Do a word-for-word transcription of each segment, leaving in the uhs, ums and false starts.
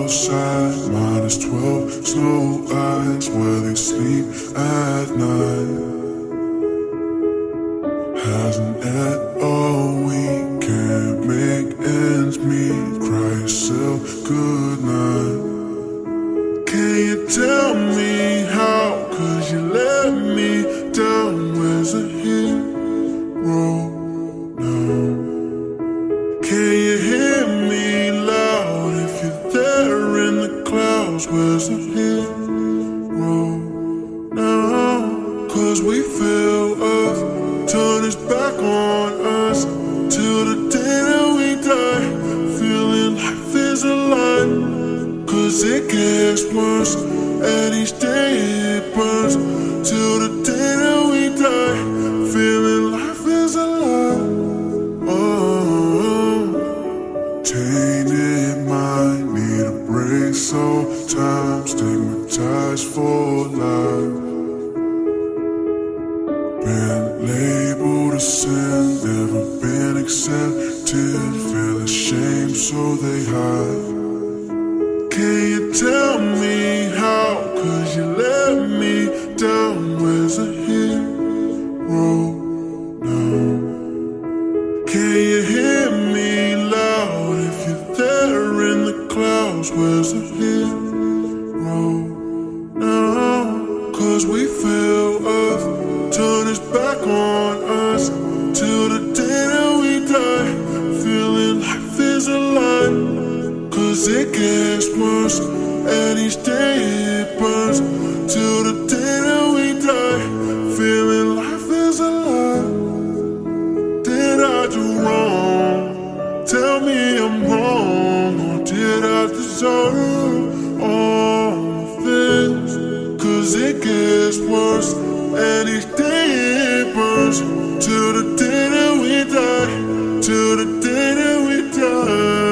outside, minus twelve, snow eyes, where they sleep at night. Hasn't ate all week, can't make ends meet, cry yourself goodnight. Can you tell me how, cause you let me down, where's the hero now? Can you hear me loud, if you're there in the clouds, where's the hero now? Cause we feel us turn his back on us till the day that we die, feeling life is a lie. Cause it gets worse, and each day it burns till the day that we die, feeling life is a lie. Oh, tainted mind, need a break sometimes, stigmatized for life. Been labeled a sin, never been accepted, feel ashamed so they hide. Can you tell me how, cause you let me down, where's the hero now? Can you hear me loud, if you're there in the clouds, where's the hero now? Cause we feel us turn his back on us till the day that we die, feeling life is a lie. Cause it gets worse, and each day it burns till the day that we die, feeling life is a lie. Did I do wrong? Tell me I'm wrong, or did I deserve all of this? Cause it gets worse, and each day it burns till the day that we die, till the day that we die.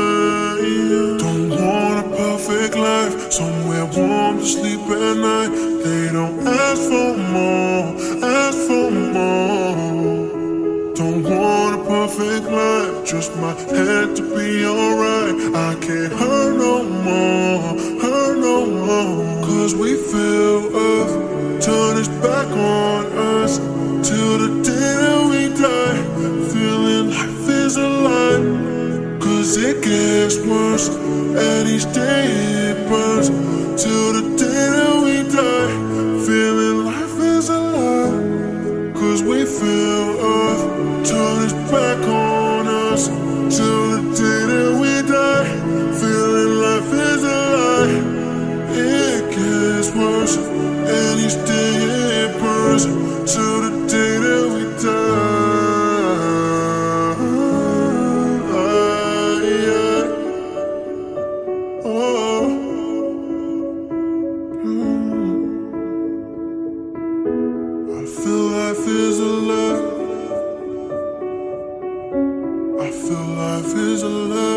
Don't want a perfect life, somewhere warm to sleep at night. They don't ask for more, ask for more. Don't want a perfect life, just my head to be alright. I can't hurt no more, hurt no more. Cause we feel us turn his back on us till the day that we die, feeling life is a lie. Cause it gets worse, and each day it burns till the day that we die, feeling life is a lie. Cause we feel us turn his back on us till the day that we die, feeling life is a lie. It gets worse, and each day it burns till the day that we die. Yeah. Oh. Mm. I feel life is a lie. I feel life is a lie.